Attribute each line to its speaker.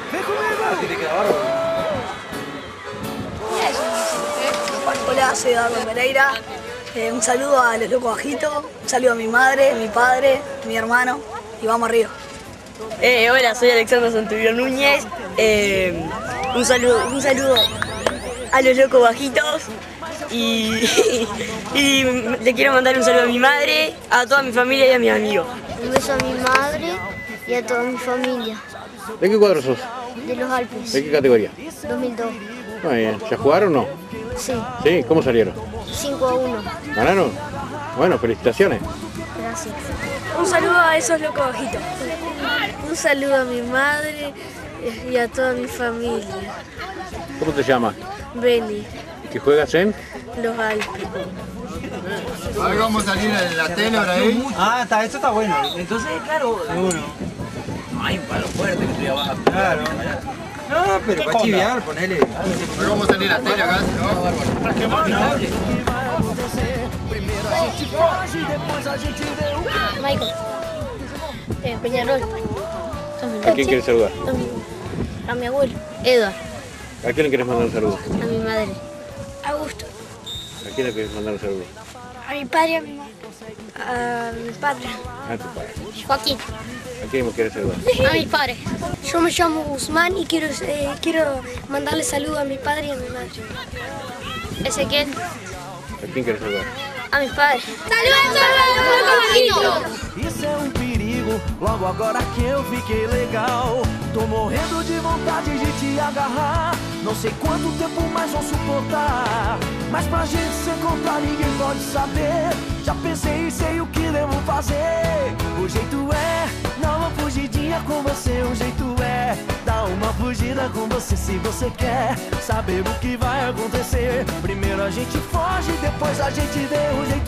Speaker 1: Hola, soy Eduardo Pereira. Un saludo a los locos bajitos, un saludo a mi madre, mi padre, mi hermano y vamos arriba.
Speaker 2: Hola, soy Alexandra Santubio Núñez. Un saludo a los locos bajitos y le quiero mandar un saludo a mi madre, a toda mi familia y a mis amigos.
Speaker 3: Un beso a mi madre y a toda mi familia.
Speaker 4: ¿De qué cuadro sos?
Speaker 3: De los Alpes.
Speaker 4: ¿De qué categoría?
Speaker 3: 2002.
Speaker 4: Muy bien. ¿Ya jugaron o no?
Speaker 3: Sí.
Speaker 4: ¿Sí? ¿Cómo salieron?
Speaker 3: 5-1.
Speaker 4: ¿Ganaron? Bueno, felicitaciones.
Speaker 3: Gracias.
Speaker 1: Un saludo a esos locos bajitos.
Speaker 3: Un saludo a mi madre y a toda mi familia.
Speaker 4: ¿Cómo te llamas?
Speaker 3: Beni,
Speaker 4: ¿Qué juegas en?
Speaker 3: los Alpes.
Speaker 5: Ahora vamos a salir en la tele ahora ahí.
Speaker 6: Esto está bueno. Entonces, claro,
Speaker 7: Hay un palo fuerte que estoy abajo.
Speaker 6: claro. No, pero para chiviar, ponele.
Speaker 5: Ahora vamos a salir en la tele acá, ¿no?
Speaker 3: Michael. Peñarol.
Speaker 4: ¿A quién quieres saludar?
Speaker 3: A mi abuelo. Eduard.
Speaker 4: ¿A quién le quieres mandar un saludo?
Speaker 3: A mi madre.
Speaker 1: Augusto.
Speaker 4: ¿A quién le quieres mandar un saludo?
Speaker 1: A mi padre y a mi madre. A mi padre.
Speaker 4: A tu padre.
Speaker 3: Joaquín.
Speaker 4: ¿A quién me quieres saludar?
Speaker 3: A mis padres. Yo me llamo Guzmán y quiero mandarle saludos a mi padre y a mi madre. Ezequiel.
Speaker 4: ¿A quién quieres saludar?
Speaker 3: A mis padres. ¡Saludos!
Speaker 8: Isso é perigo, logo agora que eu fiquei legal. Tô morrendo de vontade de te agarrar. Não sei quanto tempo mais vou suportar, mas pra gente se encontrar ninguém pode saber. Já pensei e sei o que devo fazer. O jeito é dar uma fugidinha com você. O jeito é dar uma fugida com você. Se você quer saber o que vai acontecer, primeiro a gente foge, depois a gente vê. O jeito